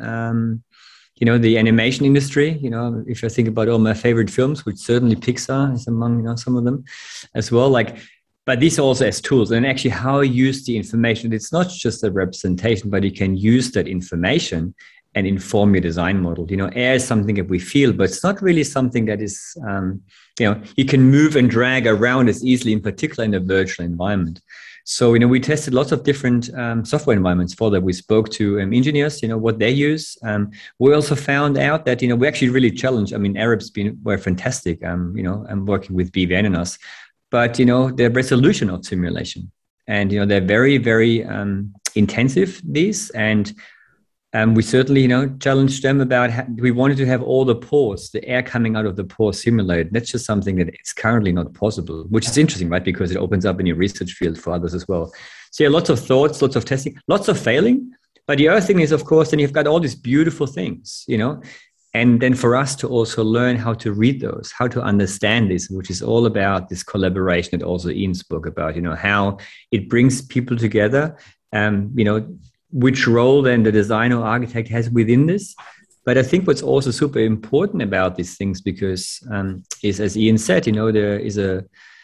you know, the animation industry. You know, if I think about all my favorite films, which certainly Pixar is among, you know, some of them as well, like, but these also as tools, and actually how you use the information. It's not just a representation, but you can use that information and inform your design model. You know, air is something that we feel, but it's not really something that is, you know, you can move and drag around as easily, in particular in a virtual environment. So, you know, we tested lots of different software environments for that. We spoke to engineers, you know, what they use. We also found out that, you know, we actually really challenged. I mean, Arabs were fantastic, you know, I'm working with BVN and us, but, you know, the resolution of simulation, and, you know, they're very, very intensive, these, and we certainly, you know, challenged them about we wanted to have all the pores, the air coming out of the pores simulated. That's just something that is currently not possible, which is interesting, right? Because it opens up a new research field for others as well. So yeah, lots of thoughts, lots of testing, lots of failing. But the other thing is, of course, then you've got all these beautiful things, you know, and then for us to also learn how to read those, how to understand this, which is all about this collaboration that also Ian spoke about, you know, how it brings people together, you know, which role then the designer or architect has within this. But I think what's also super important about these things, because is, as Ian said, you know, there is a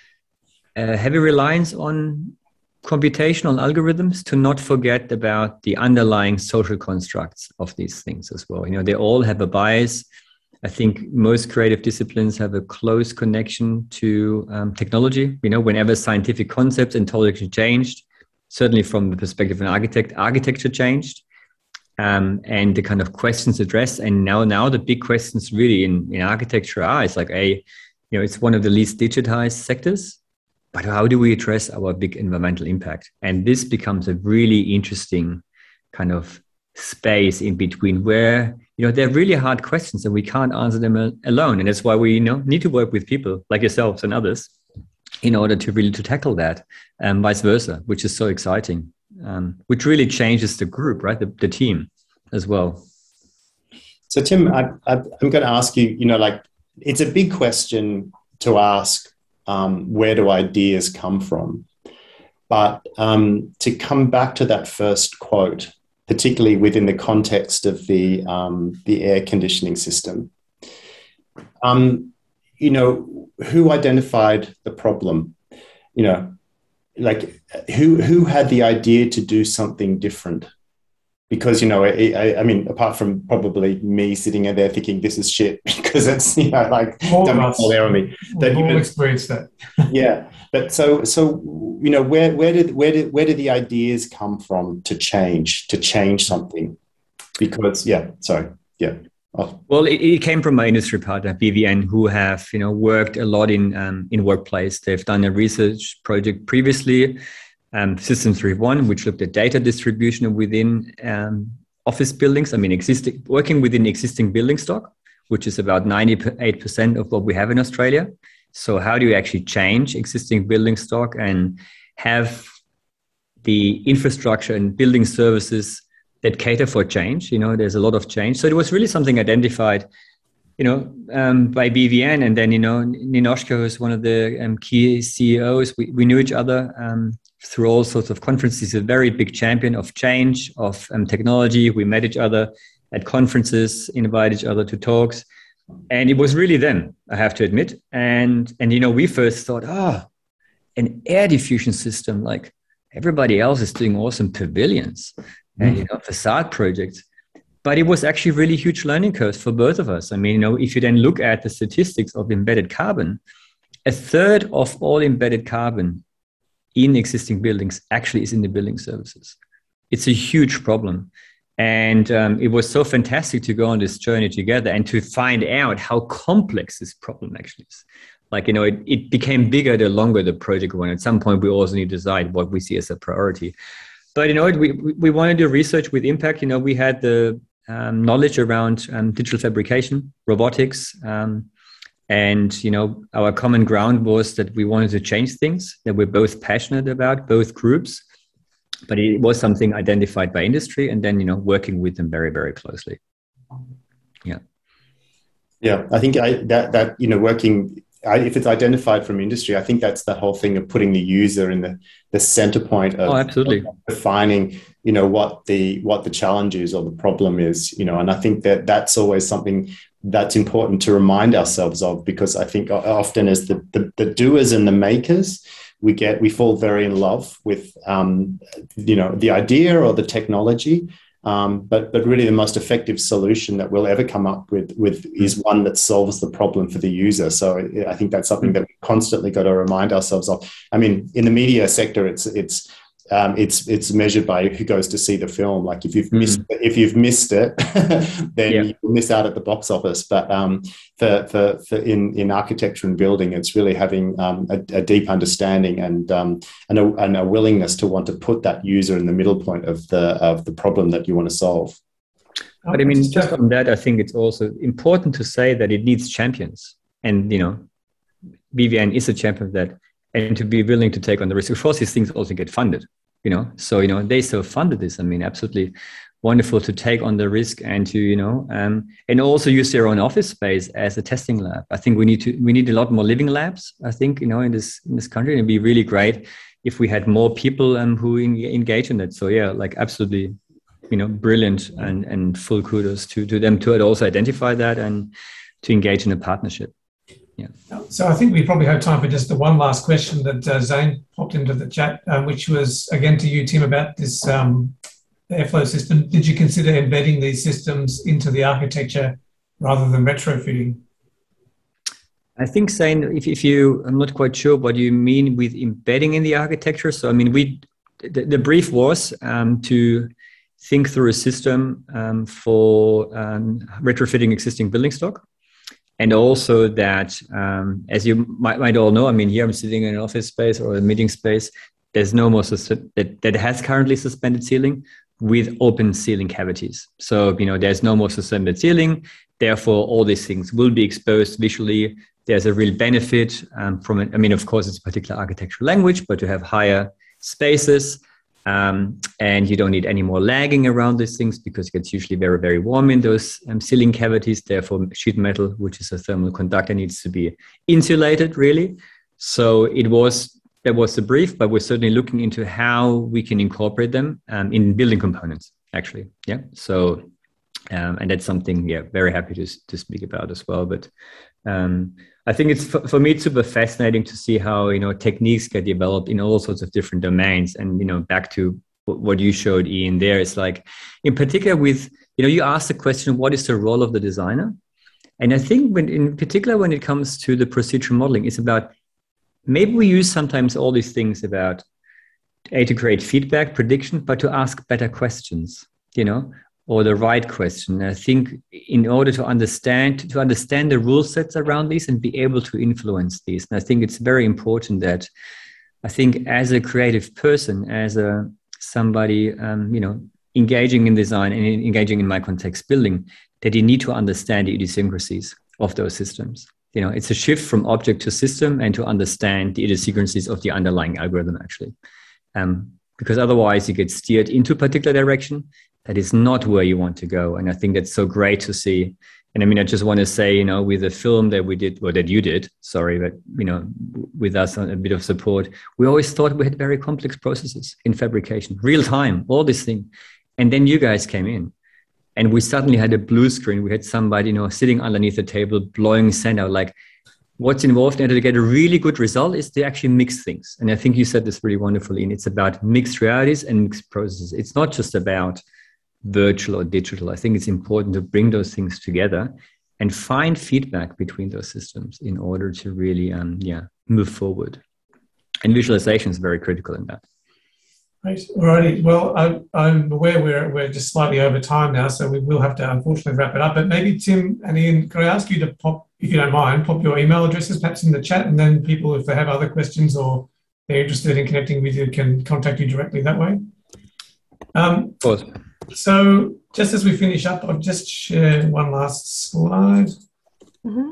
heavy reliance on computational algorithms, to not forget about the underlying social constructs of these things as well. You know, they all have a bias. I think most creative disciplines have a close connection to technology. You know, whenever scientific concepts and technology changed, certainly from the perspective of an architect, architecture changed, and the kind of questions addressed. And now the big questions really in architecture are, it's like you know, it's one of the least digitized sectors, but how do we address our big environmental impact? And this becomes a really interesting kind of space in between where, you know, they're really hard questions and we can't answer them alone. And that's why we, you know, need to work with people like yourselves and others in order to really to tackle that, and vice versa, which is so exciting, which really changes the group, right? The team as well. So Tim, I'm going to ask you, you know, like, it's a big question to ask, where do ideas come from? But to come back to that first quote, particularly within the context of the air conditioning system, you know, who identified the problem? You know, like who had the idea to do something different? because I mean, apart from probably me sitting there thinking this is shit because it's like all of us, all there on me. We've all experienced that. Yeah, but so where did the ideas come from to change something? Because Well, it came from my industry partner, BVN, who have worked a lot in workplace. They've done a research project previously, Systems 3.1, which looked at data distribution within office buildings. I mean, working within existing building stock, which is about 98% of what we have in Australia. So how do you actually change existing building stock and have the infrastructure and building services that cater for change? There's a lot of change. So it was really something identified, by BVN. And then, Ninoshka, who's one of the key CEOs, we knew each other through all sorts of conferences. He's a very big champion of change, of technology. We met each other at conferences, invited each other to talks. And it was really them, I have to admit. And we first thought, an air diffusion system, like everybody else is doing awesome pavilions and facade projects. But it was actually really huge learning curves for both of us. I mean, if you then look at the statistics of embedded carbon, a third of all embedded carbon in existing buildings actually is in the building services. It's a huge problem. And it was so fantastic to go on this journey together and to find out how complex this problem actually is. Like, it became bigger the longer the project went. At some point, we also need to decide what we see as a priority. But, we want to do research with impact. We had the knowledge around digital fabrication, robotics, and, our common ground was that we wanted to change things that we're both passionate about, both groups. But it was something identified by industry and then, working with them very, very closely. Yeah. Yeah, I think working, if it's identified from industry, I think that's the whole thing of putting the user in the center point of, absolutely, of defining, what the challenge is or the problem is, and I think that's always something that's important to remind ourselves of, because I think often as the doers and the makers, we fall very in love with, the idea or the technology, but really the most effective solution that we'll ever come up with is one that solves the problem for the user. So I think that's something that we constantly got to remind ourselves of. I mean, in the media sector, it's measured by who goes to see the film. Like if you've missed it, then you miss out at the box office. But for in architecture and building, it's really having a deep understanding and a willingness to want to put that user in the middle point of the problem that you want to solve. But I mean, just on that, I think it's also important to say that it needs champions, and BVN is a champion of that. And to be willing to take on the risk. Of course, these things also get funded, So, they self-funded this. I mean, absolutely wonderful to take on the risk and to, and also use their own office space as a testing lab. I think we need a lot more living labs, I think, in this country. And it'd be really great if we had more people who engage in it. So, yeah, like absolutely, brilliant and full kudos to them to also identify that and to engage in a partnership. Yeah. So I think we probably have time for just the one last question that Zane popped into the chat, which was again to you, Tim, about this airflow system. Did you consider embedding these systems into the architecture rather than retrofitting? I think, Zane, I'm not quite sure what you mean with embedding in the architecture. So, I mean, the brief was to think through a system for retrofitting existing building stock. And also that, as you might all know, I mean, here I'm sitting in an office space or a meeting space. There's no more that has currently suspended ceiling with open ceiling cavities. So, there's no more suspended ceiling. Therefore, all these things will be exposed visually. There's a real benefit from it. I mean, of course, it's a particular architectural language, but to have higher spaces. And you don't need any more lagging around these things because it gets usually very, very warm in those ceiling cavities. Therefore, sheet metal, which is a thermal conductor, needs to be insulated, really. So that was the brief, but we're certainly looking into how we can incorporate them in building components, actually. Yeah. So, and that's something, very happy to speak about as well. But I think it's for me, it's super fascinating to see how, techniques get developed in all sorts of different domains. And, back to what you showed, Ian, there. It's like, in particular with, you asked the question, what is the role of the designer? And I think in particular, when it comes to the procedural modeling, it's about, maybe we use sometimes all these things about to create feedback, prediction, but to ask better questions, or the right question. And I think in order to understand the rule sets around these and be able to influence these. And I think it's very important that, I think as a creative person, as somebody, engaging in design and engaging in my context building, that you need to understand the idiosyncrasies of those systems. It's a shift from object to system, and to understand the idiosyncrasies of the underlying algorithm, actually. Because otherwise you get steered into a particular direction that is not where you want to go. And I think that's so great to see. And I mean, I just want to say, with the film that we did, or that you did, sorry, but, with us on a bit of support, we always thought we had very complex processes in fabrication, real time, all this thing. And then you guys came in, and we suddenly had a blue screen. We had somebody, sitting underneath the table, blowing sand out. Like, what's involved in order to get a really good result is to actually mix things. And I think you said this really wonderfully, and it's about mixed realities and mixed processes. It's not just about virtual or digital. I think it's important to bring those things together and find feedback between those systems in order to really, move forward. And visualization is very critical in that. Right. Alrighty. Well, I'm aware we're just slightly over time now, so we will have to unfortunately wrap it up. But maybe Tim and Ian, could I ask you to pop, if you don't mind, pop your email addresses perhaps in the chat, and then people, if they have other questions or they're interested in connecting with you, can contact you directly that way. Of course. So just as we finish up, I'll just share one last slide. Mm-hmm.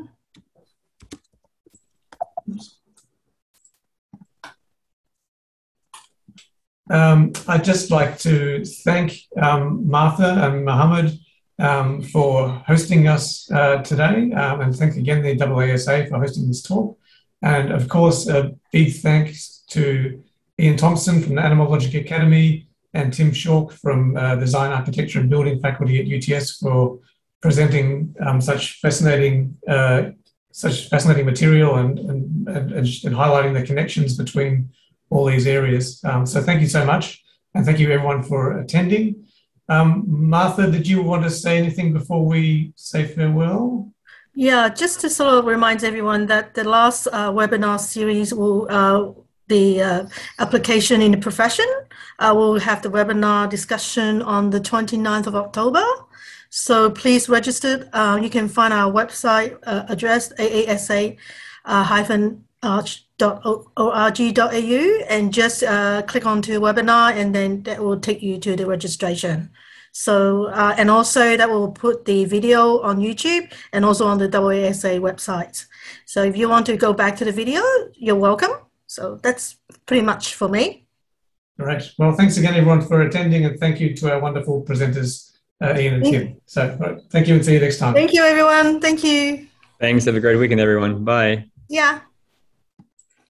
I'd just like to thank Martha and Mohammed for hosting us today, and thank again the AASA for hosting this talk. And of course, a big thanks to Ian Thomson from the Animal Logic Academy and Tim Schork from Design, Architecture and Building faculty at UTS for presenting such fascinating material and highlighting the connections between all these areas. So thank you so much. And thank you everyone for attending. Martha, did you want to say anything before we say farewell? Yeah, just to sort of remind everyone that the last webinar series will, the application in the profession, we'll have the webinar discussion on the 29th of October. So please register. You can find our website address, aasa-org.au, and just click onto the webinar, and then that will take you to the registration. So, and also that will put the video on YouTube and also on the AASA website. So if you want to go back to the video, you're welcome. So that's pretty much for me. All right. Well, thanks again, everyone, for attending, and thank you to our wonderful presenters, Ian and Tim. So, all right, thank you, and see you next time. Thank you, everyone. Thank you. Thanks. Have a great weekend, everyone. Bye. Yeah.